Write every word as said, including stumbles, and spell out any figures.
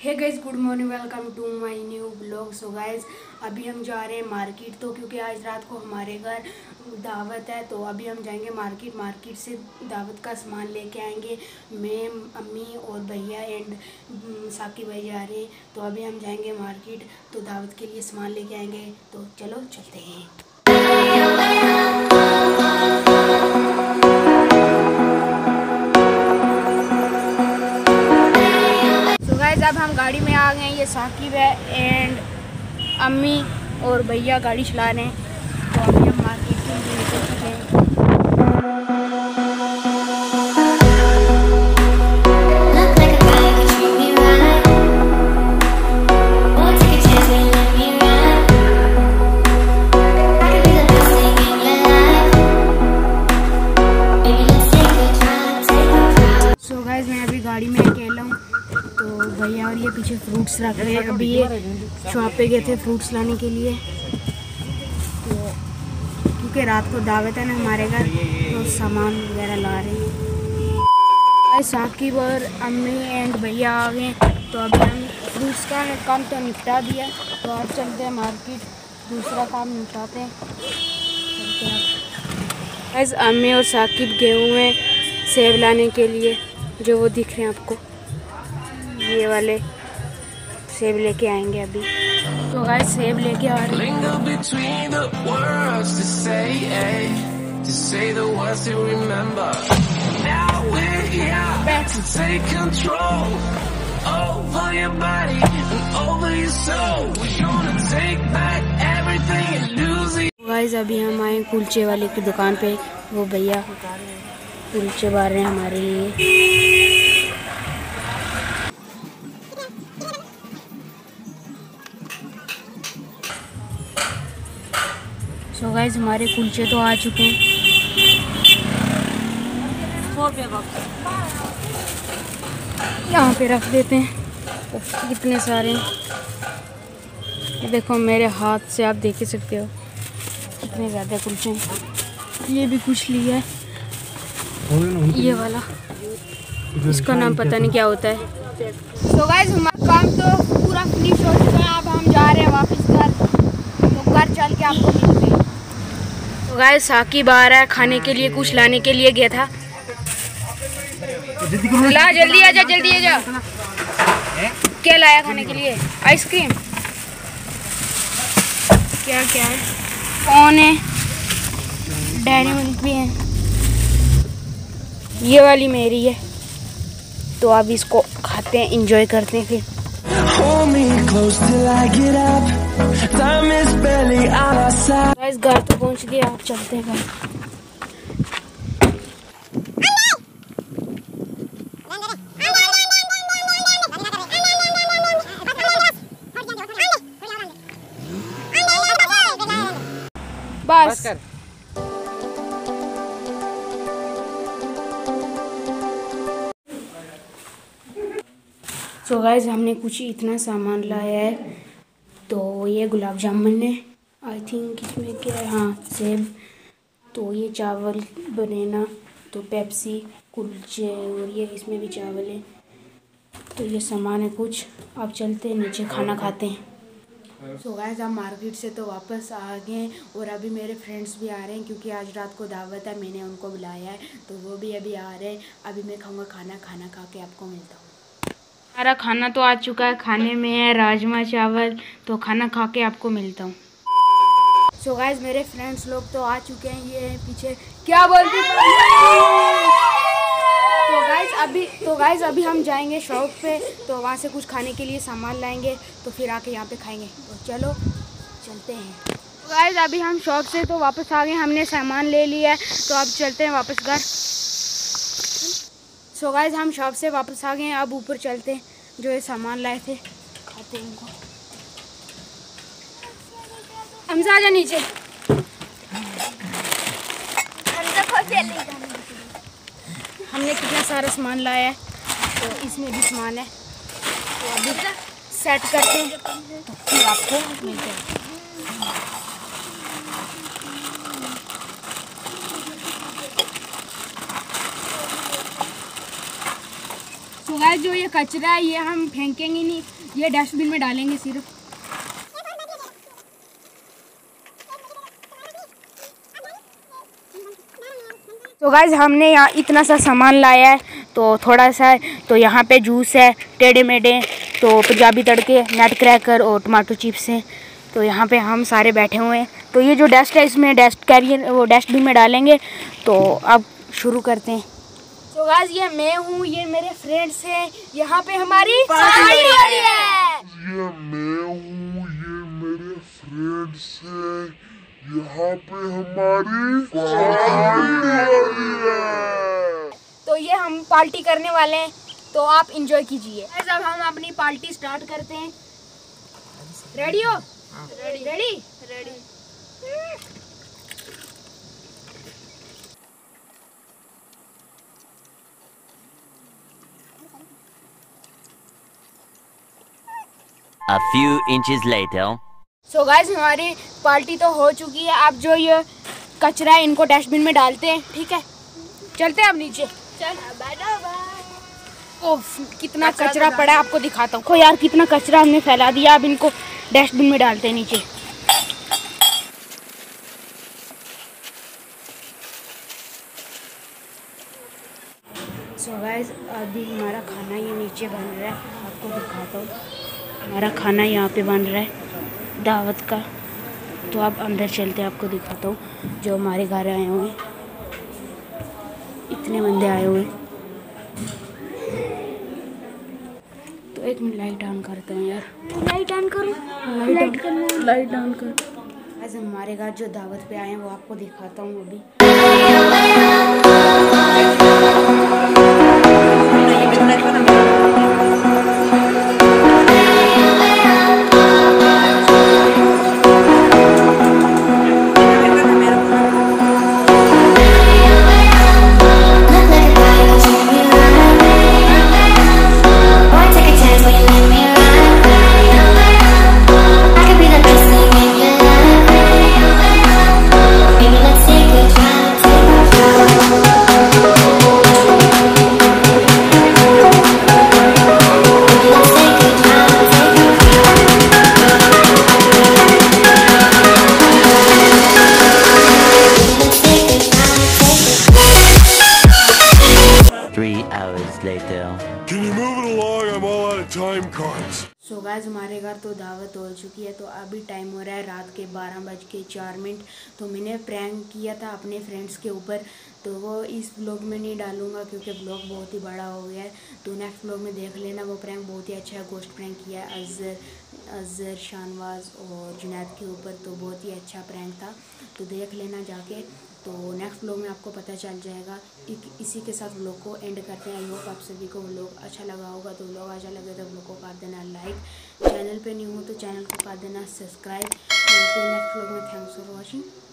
Hey guys, good morning, welcome to my new blog. So guys, अभी हम जा रहे हैं मार्केट, तो क्योंकि आज रात को हमारे घर दावत है, तो अभी हम जाएंगे मार्केट। मार्केट से दावत का सामान लेके आएंगे। मैं, अम्मी और भैया एंड साकी भाई जा रहे हैं, तो अभी हम जाएंगे मार्केट, तो दावत के लिए सामान लेके आएंगे। तो चलो चलते हैं। अब हम गाड़ी में आ गए हैं। ये साकिब है एंड अम्मी और भैया गाड़ी चला रहे हैं, तो अभी हम मार्केट के लिए निकल चुके हैं। सो गाइस, मैं अभी गाड़ी में अकेला हूँ, तो भैया और ये पीछे फ्रूट्स रख रहे हैं। अभी ये शॉप पे गए थे फ्रूट्स लाने के लिए, तो क्योंकि रात को दावत है ना हमारे घर, तो सामान वगैरह ला रहे हैं। साकिब और अम्मी एंड भैया आ गए, तो अभी हम फ्रूट्स का काम तो निपटा दिया, तो आज चलते हैं मार्केट, दूसरा काम निपटाते हैं। चलते हैं। बस अम्मी और साकिब गए हुए हैं सेब लाने के लिए, जो वो दिख रहे हैं आपको, ये वाले सेब लेके आएंगे अभी। तो गाइस, सेब लेके आ रहे हैं। गाइस, अभी हम आए कुलचे वाले की दुकान पे, वो भैया कुलचे बार रहे हैं हमारे लिए। सो गाइस, हमारे कुलचे तो आ चुके हैं। यहाँ पे रख देते हैं। कितने सारे, ये देखो मेरे हाथ से आप देख ही सकते हो कितने ज़्यादा कुलचे हैं। ये भी कुछ लिया है, ये वाला, इसका नाम पता नहीं क्या होता है। सो गाइस, हमारा काम तो पूरा फिनिश हो चुका है। अब हम जा रहे हैं वापस घर, तो घर चल के आपको मिलते हैं। तो गाइस, साकिब आ रहा है खाने के लिए, कुछ लाने के लिए गया था। ला जल्दी आजा, जल्दी आजा। क्या लाया खाने के लिए? आइसक्रीम। क्या क्या है? कौन है? डेयरी मिल्क भी है, ये वाली मेरी है, तो अब इसको खाते हैं, एंजॉय करते हैं। फिर गाइस, घर तो पहुंच गए, आप चलते हैं घर। बस सो गाइस, हमने कुछ इतना सामान लाया है। तो ये गुलाब जामुन है, आई थिंक इसमें क्या है, हाँ सेब, तो ये चावल बनाना, तो पेप्सी, कुलचे, और ये इसमें भी चावल है। तो ये सामान है कुछ। अब चलते हैं नीचे, खाना खाते हैं। सो गाइस, हम मार्केट से तो वापस आ गए हैं, और अभी मेरे फ्रेंड्स भी आ रहे हैं, क्योंकि आज रात को दावत है, मैंने उनको बुलाया है, तो वो भी अभी आ रहे हैं। अभी मैं खाऊंगा खाना, खाना खा के आपको मिलता हूँ। हमारा खाना तो आ चुका है, खाने में है राजमा चावल, तो खाना खा के आपको मिलता हूँ। सो गाइस, मेरे फ्रेंड्स लोग तो आ चुके हैं, ये पीछे क्या बोलते हैं। तो गाइस अभी तो गाइस अभी हम जाएंगे शॉप पे, तो वहाँ से कुछ खाने के लिए सामान लाएंगे, तो फिर आके यहाँ पे खाएंगे। तो चलो चलते हैं। तो गाइस, अभी हम शॉप से तो वापस आ गए, हमने सामान ले लिया है, तो अब चलते हैं वापस घर। सो गाइस, हम शॉप से वापस आ गए हैं, अब ऊपर चलते हैं, जो ये सामान लाए थे खाते हैं इनको। हमसे आजा नीचे। हमने कितना सारा सामान लाया है, तो इसमें भी सामान है, तो अभी सेट करते हैं, तो फिर आपको मिलते हैं। गाइस जो ये कचरा है ये हम फेंकेंगे नहीं, ये डस्टबिन में डालेंगे सिर्फ। तो गाइस हमने यहाँ इतना सा सामान लाया है, तो थोड़ा सा है, तो यहाँ पे जूस है, टेढ़े मेढ़े, तो पंजाबी तड़के, नट क्रैकर और टमाटो चिप्स हैं। तो यहाँ पे हम सारे बैठे हुए हैं। तो ये जो डस्ट है इसमें डस्ट कैरियर वो डस्टबिन में डालेंगे। तो अब शुरू करते हैं। तो गाइस ये मैं हूँ, ये मेरे फ्रेंड्स हैं, यहाँ पे हमारी पार्टी हो रही है। ये मैं हूँ, ये मेरे फ्रेंड्स हैं, यहाँ पे हमारी पार्टी हो रही है। तो ये हम पार्टी करने वाले हैं, तो आप इंजॉय कीजिए। अब हम अपनी पार्टी स्टार्ट करते हैं। रेडी हो? Ready ready ready. A few inches later. So guys हमारी पार्टी तो हो चुकी है। अब जो ये कचरा है इनको डस्टबिन में डालते हैं, ठीक है? चलते हैं अब नीचे। चल ओफ कितना कचरा, कचरा पड़ा है, आपको दिखाता हूँ। यार कितना कचरा हमने फैला दिया। अब इनको डस्टबिन में डालते हैं नीचे। सो गाइस अभी हमारा खाना ये नीचे बन रहा है, आपको दिखाता हूँ। हमारा खाना यहाँ पे बन रहा है दावत का। तो आप अंदर चलते हैं, आपको दिखाता हूँ। जो हमारे घर आए हुए हैं, इतने बंदे आए हुए हैं। तो एक मिनट लाइट ऑन करता हूँ यार। लाइट ऑन करो, लाइट करना, लाइट ऑन कर। आज हमारे घर जो दावत पे आए हैं वो आपको दिखाता हूँ अभी। Three hours later. Can you move it along? I'm all out of time cards. So guys हमारे घर तो दावत हो चुकी है। तो अभी टाइम हो रहा है रात के बारह बज के चार मिनट। तो मैंने प्रैंक किया था अपने फ्रेंड्स के ऊपर, तो वो इस ब्लॉग में नहीं डालूंगा क्योंकि ब्लॉग बहुत ही बड़ा हो गया है। तो नेक्स्ट ब्लॉग में देख लेना। वो प्रैंक बहुत ही अच्छा है, गोश्त प्रैंक किया है अजहर अजहर शानवाज और जुनैद के ऊपर। तो बहुत ही अच्छा प्रैंक था, तो देख लेना जाके। तो नेक्स्ट व्लॉग में आपको पता चल जाएगा। इसी के साथ व्लॉग को एंड करते हैं। आई होप आप सभी को व्लॉग अच्छा लगा होगा। तो व्लॉग अच्छा लगे तो व्लॉग को कर देना लाइक, चैनल पे नहीं हो तो चैनल को कर देना सब्सक्राइब। मिलते हैं नेक्स्ट व्लॉग में। Thanks for watching.